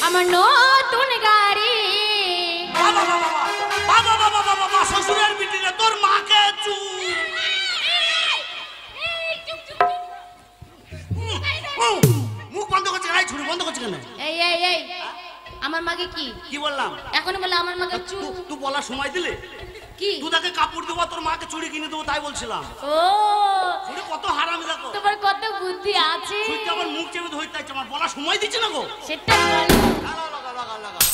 আমার নতুন গাড়ি। বাবা বাবা বাবা বাবা বাবা বাবা শ্বশুরের বিটিরে তোর মাকে মুখ বন্ধ করছে গাড়ি ছুরি বন্ধ করছে কেন? এই এই এই আমার মাকে কি বললাম? এখন বলে আমার মাকে তুই বলার সময় দিলে কি? তুই তাকে কাপড় দেবো তোর মাকে চুড়ি কিনে দেবো তাই বলছিলাম। ও চুড়ি কত হারামি দেখো। তোমার কত বুদ্ধি আছে। তুই তো আমার মুখ চেপে ধরতে চাইছ, আমার বলার সময় দিচ্ছে না গো। সেটা বলো। লাগা লাগা লাগা লাগা।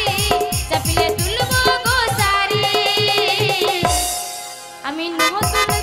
আমি নতুন